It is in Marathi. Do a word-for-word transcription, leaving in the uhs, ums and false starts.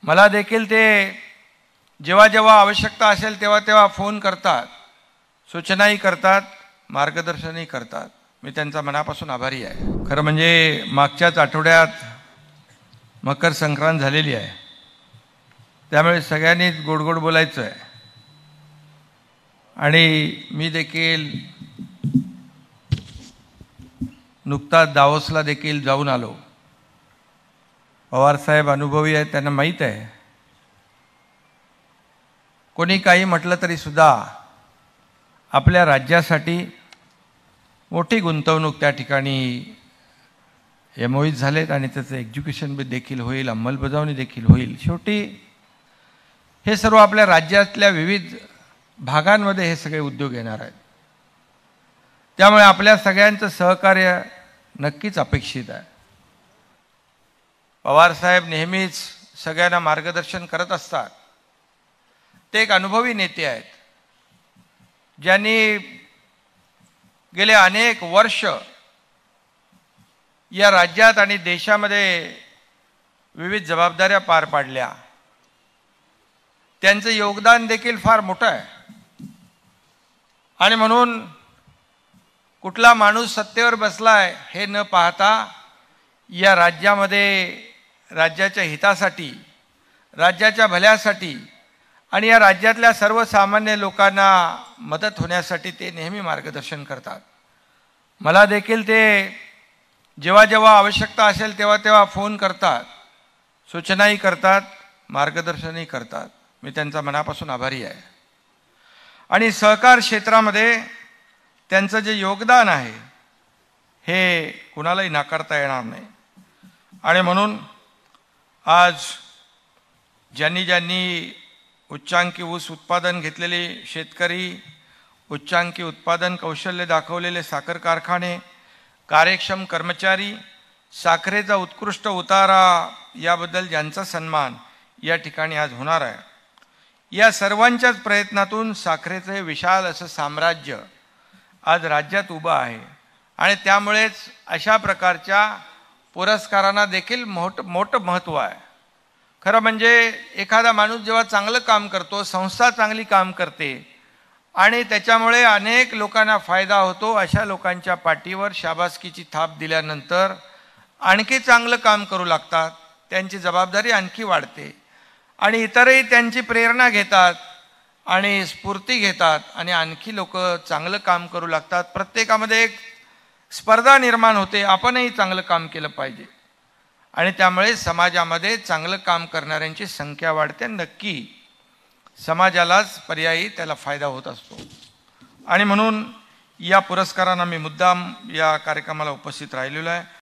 मला देखील ते जेव्हा जेव्हा आवश्यकता असेल तेव्हा तेव्हा फोन करतात, सूचनाही करतात, मार्गदर्शनही करतात. मी त्यांचा मनापासून आभारी आहे. खरं म्हणजे मागच्याच आठवड्यात मकर संक्रांत झालेली आहे, त्यामुळे सगळ्यांनीच गोड गोड बोलायचं आहे. आणि मी देखील नुकताच दावोसला देखील जाऊन आलो. पवारसाहेब अनुभवी आहेत, त्यांना माहीत आहे. कोणी काही म्हटलं तरी सुद्धा आपल्या राज्यासाठी मोठी गुंतवणूक त्या ठिकाणी एमओईज झालेत आणि त्याचं एक्झिक्युशन देखील होईल, अंमलबजावणी देखील होईल. शेवटी हे सर्व आपल्या राज्यातल्या विविध भागांमध्ये हे सगळे उद्योग येणार आहेत. त्यामुळे आपल्या सगळ्यांचं सहकार्य नक्कीच अपेक्षित आहे. पवारसाहेब नेहमीच सगळ्यांना मार्गदर्शन करत असतात. ते एक अनुभवी नेते आहेत, ज्यांनी गेले अनेक वर्ष या राज्यात आणि देशामध्ये विविध जबाबदाऱ्या पार पाडल्या. त्यांचं योगदान देखील फार मोठं आहे. आणि म्हणून कुठला माणूस सत्तेवर बसलाय हे न पाहता या राज्यामध्ये राज्याच्या हितासाठी, राज्याच्या भल्यासाठी आणि या राज्यातल्या सर्वसामान्य लोकांना मदत होण्यासाठी ते नेहमी मार्गदर्शन करतात. मला देखील ते जेव्हा जेव्हा आवश्यकता असेल तेव्हा तेव्हा फोन करतात, सूचनाही करतात, मार्गदर्शनही करतात. मी त्यांचा मनापासून आभारी आहे. आणि सहकार क्षेत्रामध्ये त्यांचं जे योगदान आहे हे कुणालाही नाकारता येणार नाही. आणि म्हणून आज ज्यांनी ज्यांनी उच्चांकी ऊस उत्पादन घेतलेले शेतकरी, उच्चांकी उत्पादन कौशल्य दाखवलेले साखर कारखाने, कार्यक्षम कर्मचारी, साखरेचा उत्कृष्ट उतारा याबद्दल ज्यांचा सन्मान या ठिकाणी आज होणार आहे, या सर्वांच्याच प्रयत्नातून साखरेचं हे विशाल असं साम्राज्य आज राज्यात उभं आहे. आणि त्यामुळेच अशा प्रकारच्या पुरस्कारांना देखील मोठ मोठं महत्त्व आहे. खरं म्हणजे एखादा माणूस जेव्हा चांगलं काम करतो, संस्था चांगली काम करते आणि त्याच्यामुळे अनेक लोकांना फायदा होतो, अशा लोकांच्या पाठीवर शाबासकीची थाप दिल्यानंतर आणखी चांगलं काम करू लागतात. त्यांची जबाबदारी आणखी वाढते आणि इतरही त्यांची प्रेरणा घेतात आणि स्फूर्ती घेतात आणि आणखी लोक चांगलं काम करू लागतात. प्रत्येकामध्ये एक स्पर्धा निर्माण होते, आपणही चांगलं काम केलं पाहिजे आणि त्यामुळे समाजामध्ये चांगलं काम करणाऱ्यांची संख्या वाढते. नक्की समाजालाच पर्यायी त्याला फायदा होत असतो. आणि म्हणून या पुरस्कारांना मी मुद्दाम या कार्यक्रमाला उपस्थित राहिलेलो आहे.